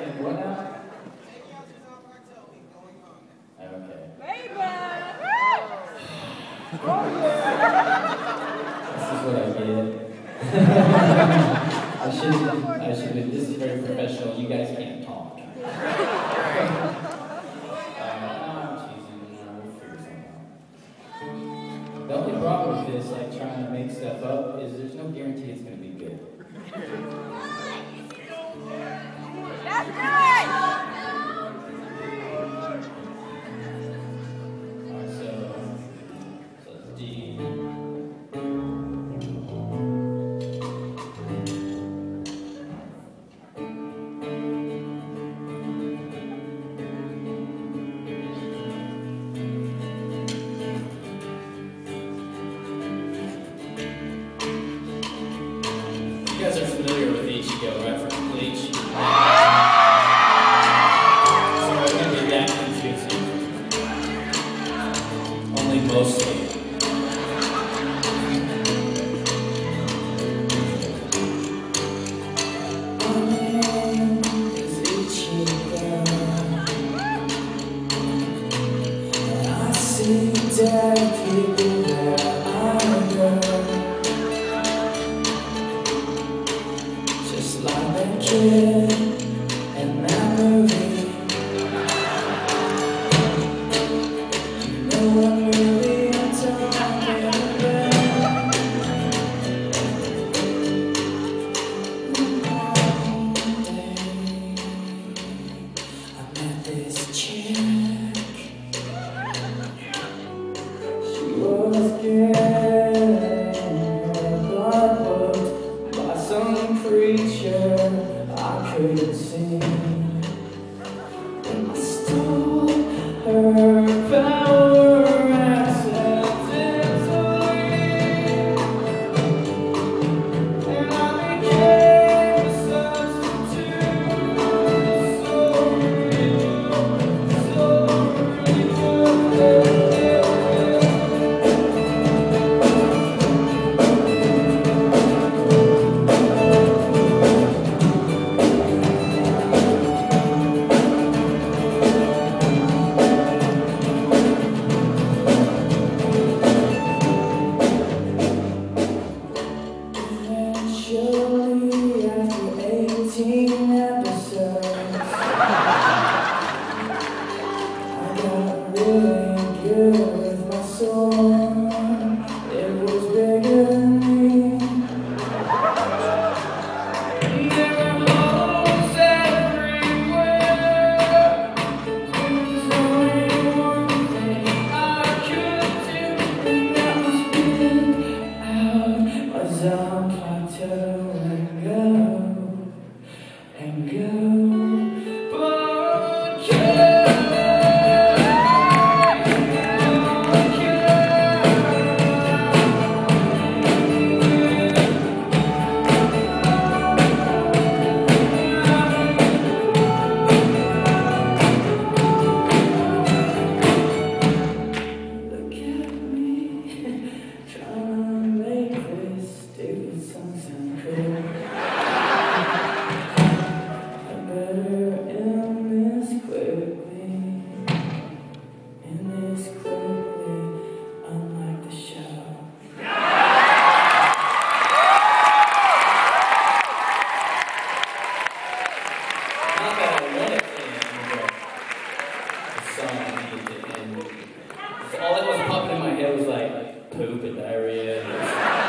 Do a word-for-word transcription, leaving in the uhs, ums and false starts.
And what now? Okay. This is what I get. I should I should this is very professional. You guys can't talk. uh, I'm teasing, we'll figure something out. The only problem with this, like trying to make stuff up, is there's no guarantee it's gonna be good. That's good! Alright, so, so it's D. You guys are familiar with Ichigo, right, from Bleach? Sorry, I'm gonna be that confusing. Only mostly. My name is Ichigo. I see dead people where I go. Just like that kid in that movie. You know what movie I'm talking about. One day I met this chick. She was getting her blood booked by some creature I couldn't see. And I stole her power accidentally, and I became a substitute. So real, so real. Eventually, after eighteen episodes, I got really good with my sword. It was bigger than me. There were holes everywhere. There's only one thing I could do, and that was get out my zone plateau and go, and go. But look at me, trying to make this stupid song sound cool. I better end this quickly, end this quickly, unlike the show. Not that I wanted to end, but the song needed to end. So all that was popping in my head was like poop and diarrhea. And